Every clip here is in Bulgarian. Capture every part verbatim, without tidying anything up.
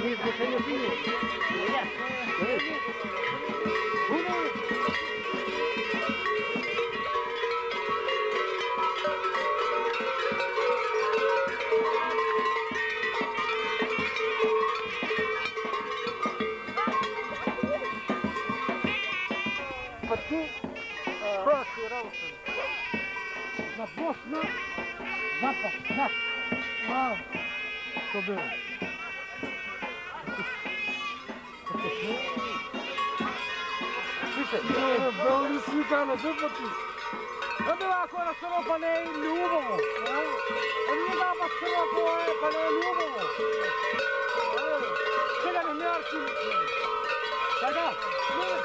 Ние сме се не били. Пъти, праши работа. За Босна, запад, над. А, то било. Бълни свика на зъбът ли? А била, ако е на сърва, па не е любово. Ами не дава сърва, па не е любово. Сега не ме арчи. Сега, не.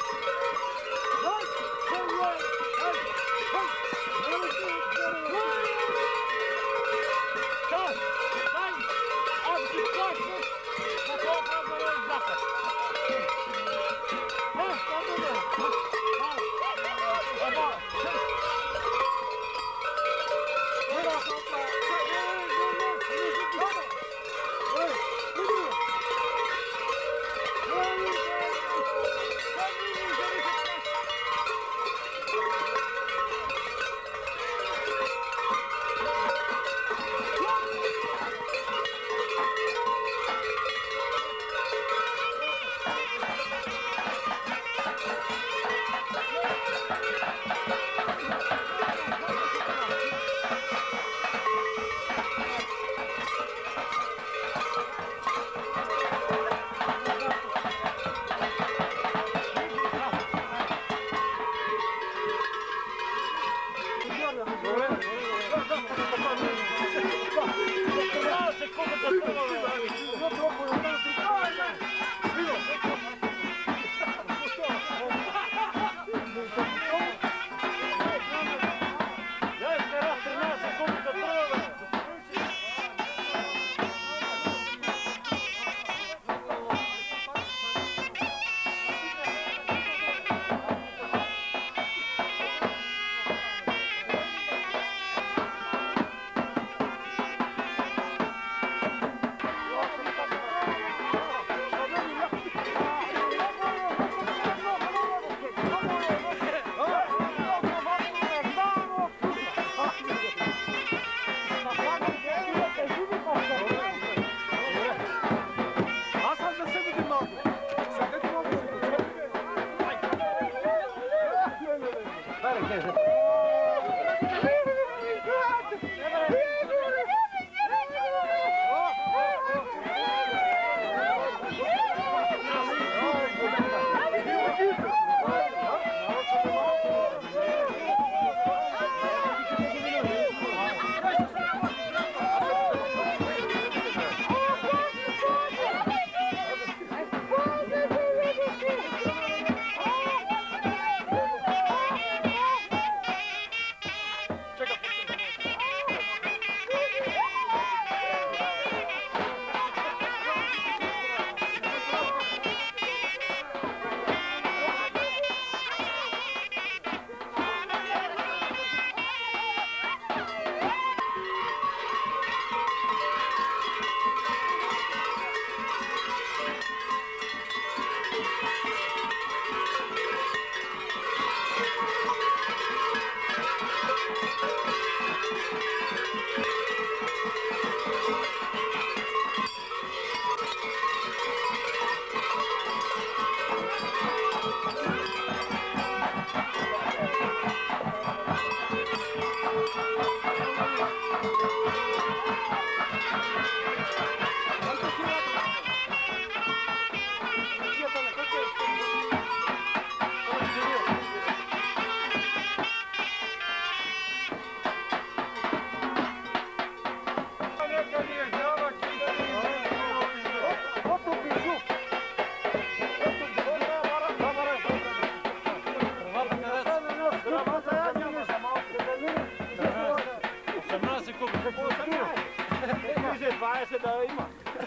двайсет да има.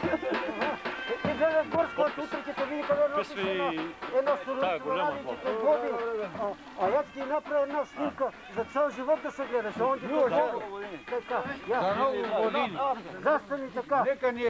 И гледаш бърз, който утре ще се види къде носиш една сураличка води. А аз ти направя една снимка за цял живот да се гледаш. Така, за много години. Застани така.